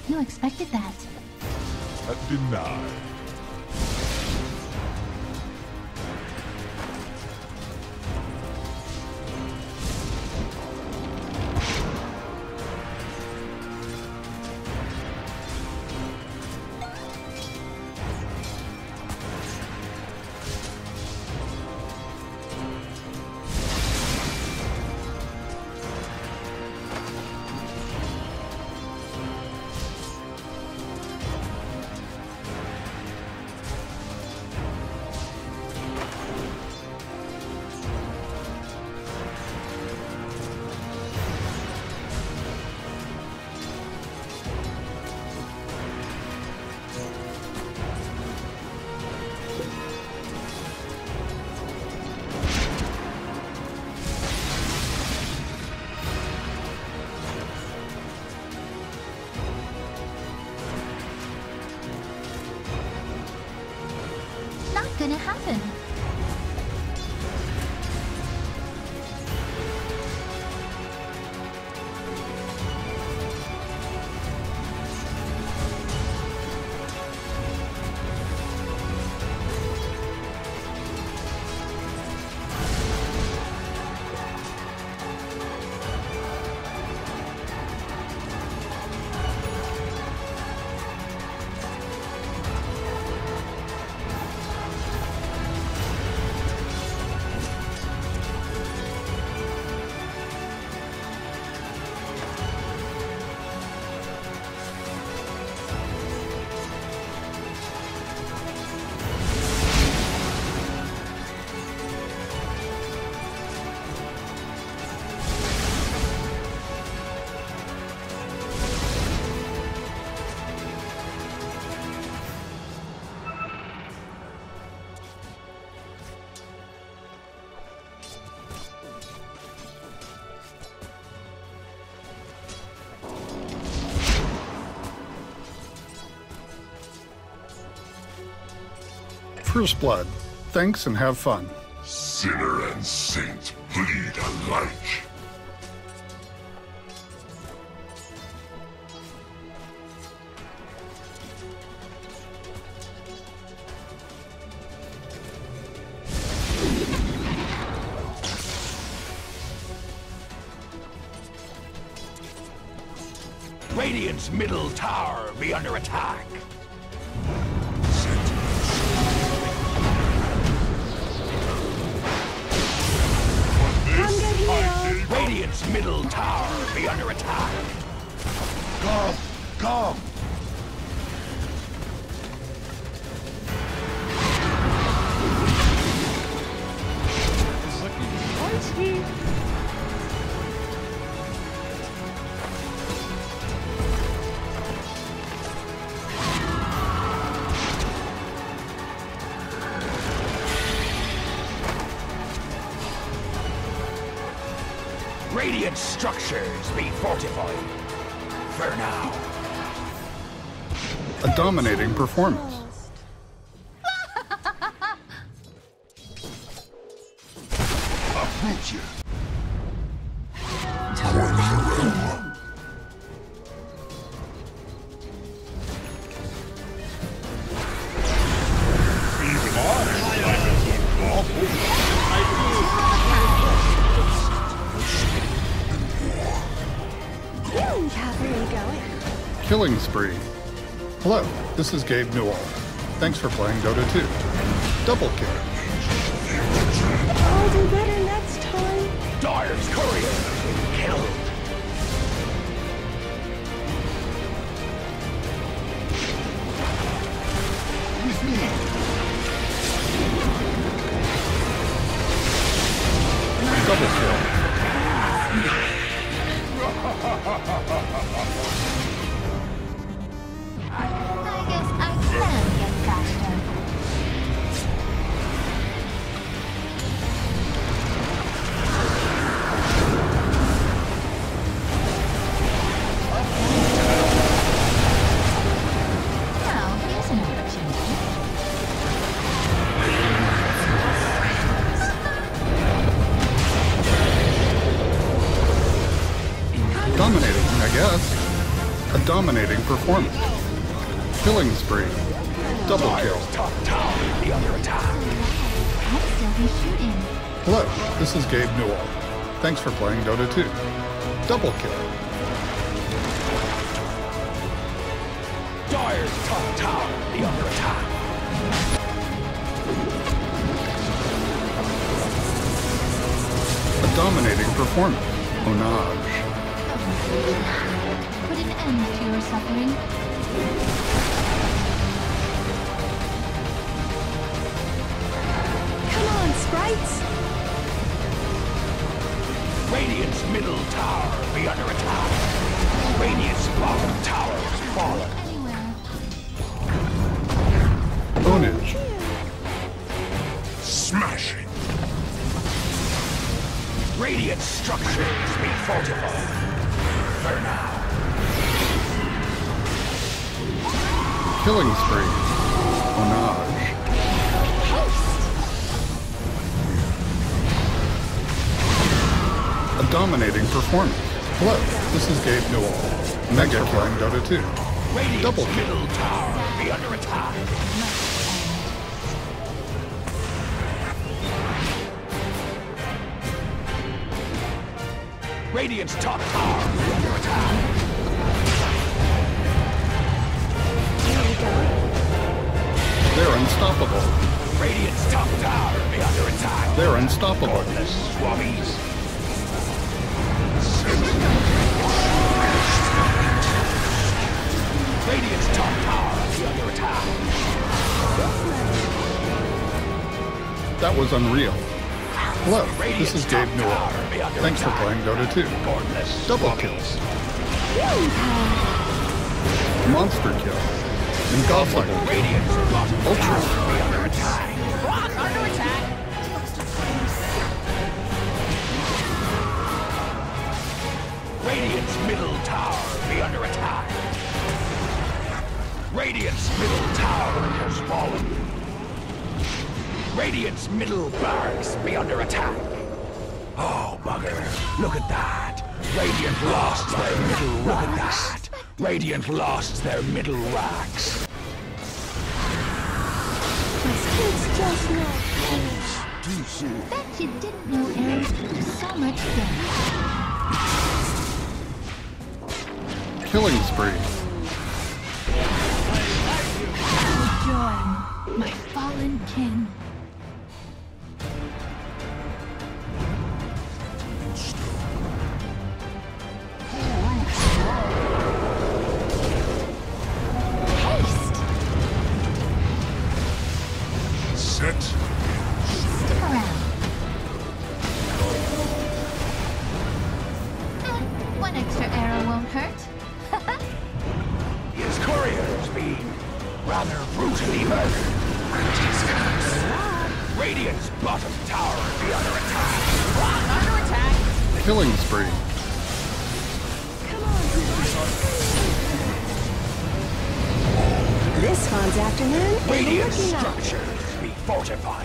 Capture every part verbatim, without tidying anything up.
You expected that. Denied. Gonna happen. First blood. Thanks and have fun. Sinner and saint bleed alike. Radiant's middle tower be under attack. Radiant's middle tower be under attack. Come, come. It's looking spicy. Radiant structures be fortified. For now. A dominating performance. Approach it. Even I like a good awful. Killing spree. Hello, this is Gabe Newell. Thanks for playing Dota two. Double kill. I'll do better next time. Dire's courier killed. With me. Double kill. I guess I can get faster. Now, here's an opportunity. dominating performance. Killing spree. Double kill. Top tower be under attack. I'd still be shooting. Hello, this is Gabe Newell. Thanks for playing Dota two. Double kill. Dire's top tower be under attack. A dominating performance. Onage. Put an end to your suffering. Come on, sprites! Radiant's middle tower be under attack. Radiant's bottom tower has fallen. Anywhere. Ownage. Smashing. Radiant structures be fortified. For now. Killing spree. Onage. A dominating performance. Hello, this is Gabe Newell. Thanks for playing Dota two. Radiant's Double kill. middle tower be under attack. Radiant's top tower be under attack. They're unstoppable. Radiant's top tower be under attack. They're unstoppable. Godless swabbies. Radiant's top tower be under attack. That was unreal. Hello, this Radiant's is top Gabe Newell. tower be under Thanks for attack. playing Dota two. Godless Double swabbies. kills. Monster kill. Impossible. Radiant's bottom Ultra. tower be under attack. Under attack! Radiant's middle tower be under attack. Radiant's middle tower has fallen. Radiant's middle barracks be under attack. Oh, bugger. Look at that. Radiant lost their middle Look at that. Radiant lost their middle racks. It's just not Bet you didn't know Ares could do so much damage. Killing spree. Join my fallen kin. Haste! Set. Stick around. Eh, one extra arrow won't hurt. His courier's been rather brutally murdered. Radiant's bottom tower be under attack. under attack! Killing spree. Come on, this Hans afternoon is Radiant looking up. structures be fortified.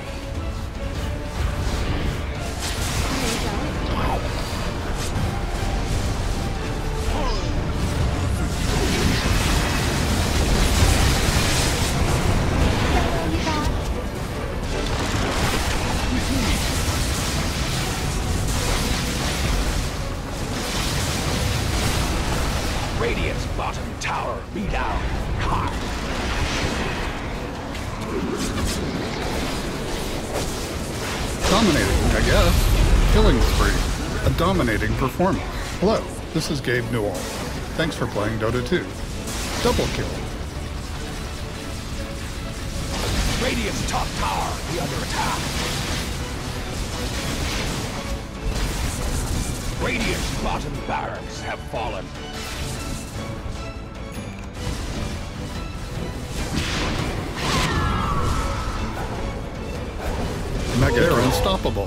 You got Radiant's bottom tower be down. Hard. Dominating, I guess. Killing spree. A dominating performance. Hello, this is Gabe Newell. Thanks for playing Dota two. Double kill. Radiant's top tower be under attack. Radiant's bottom barracks have fallen. Mega They're unstoppable.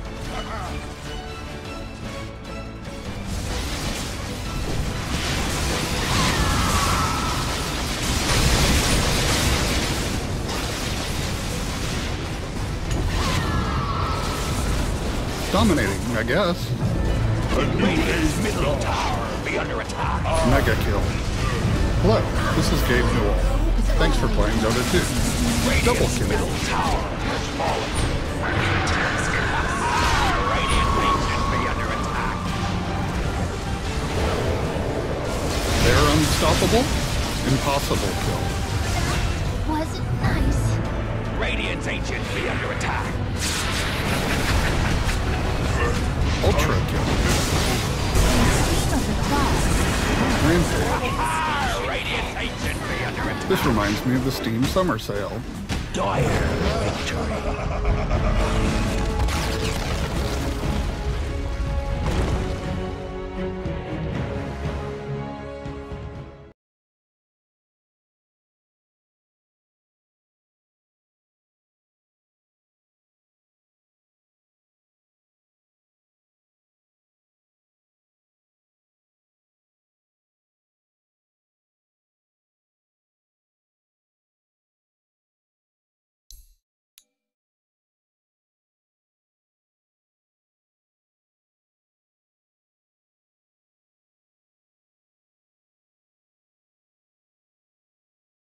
Dominating, I guess. Radiant's middle tower be under attack. Mega kill. Hello, this is Gabe Newell. Thanks for playing Dota two. Double kill. Middle tower has fallen. Radiant Legion be under attack. They're unstoppable? Impossible kill. Wasn't nice. Radiant's Ancient be under attack. Ultra kill. Rampage. Radiant's Ancient be under attack. This reminds me of the Steam Summer Sale. Dire victory.